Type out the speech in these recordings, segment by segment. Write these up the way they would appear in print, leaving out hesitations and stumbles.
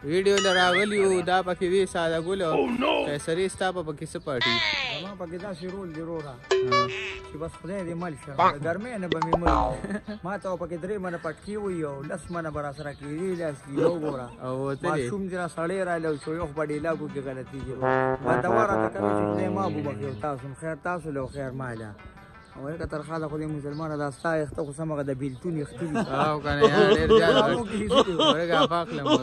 ویډیو لراغلی و دا پکې وی ساده ګل قیصري ستا په پکې څه پټي زما پکې داسې رول دی وروره چې بس خدای دې مل شه د ګرمۍ نه به مې مړ ما ته پکې 3 منه پټکي وي او 10 منه به راسره کېدي داسې یو ګوره او وتلې ماشوم چې را سړی راغلی او شویخ په ډیلاګو کې غلطي کېږي ما دوا راته کوي چې خدای ما وبخښي او تاسو خیر تاسو له خیر ماله او هغه ترخه د خدای مسلمانه دا ستا یخته خو سمغه د بیلتون یختي دي او کنه یار ډېر زیات ورګه افاق لمر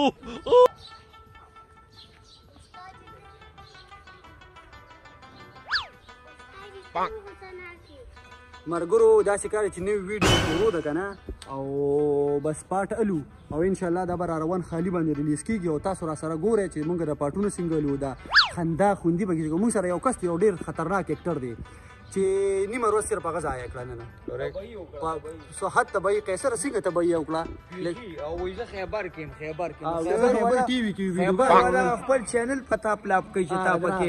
مرګرو داسې کار چې نوې ویډیو شروع ده کنه او بس پارت الو او ان شاء الله دا به روان خالی باندې ریلیز کیږي او تاسو را سره ګورئ چې موږ د پارټونو سنگل و دا خندا خوندي به موږ سره یو کس یو ډیر خطرناک اکټر دی چې نیمه ورځ صرف هغه ځای کړل نه صحت ته به قیصر څنګه ته به یو کړه او وایي خبر کې خبر ټي وي کې ویډیو خپل چینل پتا پلاپ کوي چې تا پکې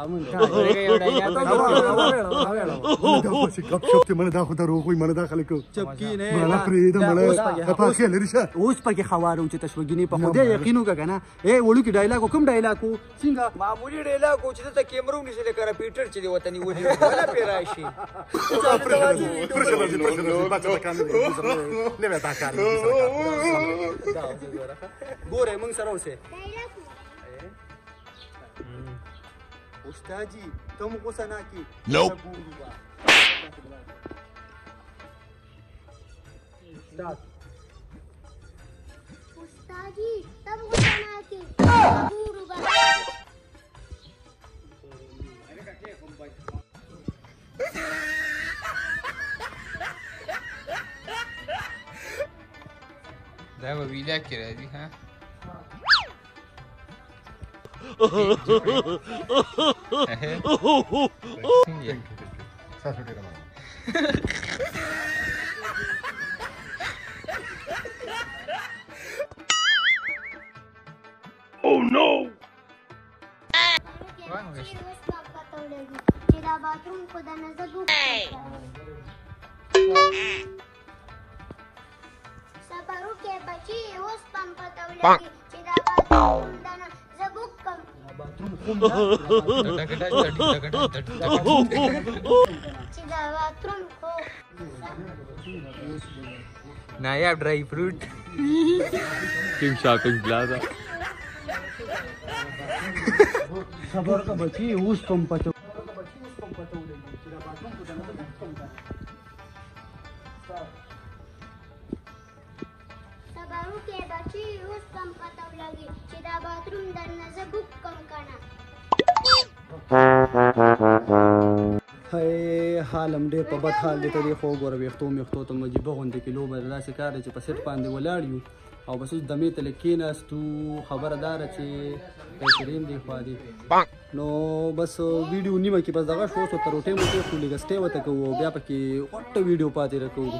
کپ شپ ته منه دا خو درو خو منه داخله کو چپکی نه منه پرې دا منه په اخر لري شه اوس پکې خوارو چې تشوګینی په خوده یقینو کنه اے وړو کې ډایلاګ کوم ډایلاګ څنګه معمولی ډایلاګ چې ته کیمرو نشي لکه پیټر چې دی وطني ودی ولا پیراشي ګوره موږ سره اوسه استاد جی تم غوسه نه کی استاد جی تم غوسه نه کی دا به ویلا کې راځي ها Oh no! Bathroom को दाना जगू सबारू के बची उस पंप तवले चिदा बाथरूम दाना जगू कम बाथरूम चिदा बाथरूम को नायाब dry fruit team shopping plaza सबर का बची उस पंप सबारू के बची उस पंप तवले चिदा बाथरूम दाना जगू कम करना هاي حالم ډېر په بد حال دی ته دی خو ګوره ویښتو میښتو ته مجیبه غوندې کیلو به داسې کار دی چې په سیټ باندې ولاړ یو او بس اوس دمې ته کېناستو خبره داره چې قیصرین دی خوا دی نو بس ویډیو نیمه کې بس دغه شو تر روټۍ موټۍ خو لږ سټې ورته کوو بیا پکې غټه ویډیو پاتې راکوو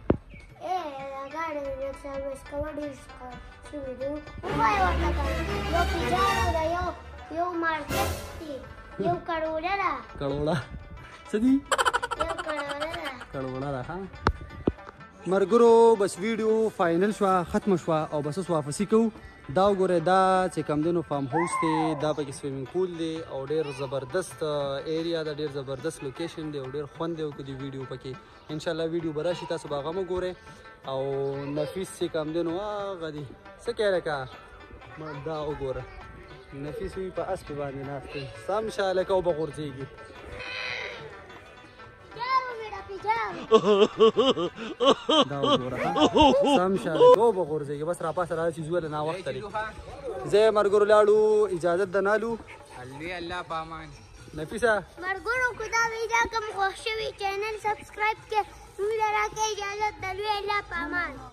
کروڑه څه دي کروڑه ده ها مرګرو بس ویډیو فاینل شوه ختمه شوه او بس اوس واپسي کوو دا وګورئ دا چې کوم دی نو فارم هاوس دی دا پکې سویمینګ پول دی او ډېر زبردست ایریا ده ډېر زبردست لوکیشن دی او ډېر خوند دی وکړي ویډیو پکې انشاءالله ویډیو به راشي تاسو به هغه هم وګورئ او نفیس چې کوم دی نو هغه دی څه کوې لکه دا وګوره نفیس وي په اسپې باندې ناست دی سم شه لکه او به غورځېږي دا وګوره سم شه لکه او به غورځېږي بس راپاسه راځي چې زوی له ناوخته دی زه یې مرګرو لاړو اجازت د نالو الله پامان نفیسه مرګرو کو دا ویډیو کوم خوښ شوی چینل سبسکرایب کړئ موږ راکې اجازه د الله پامان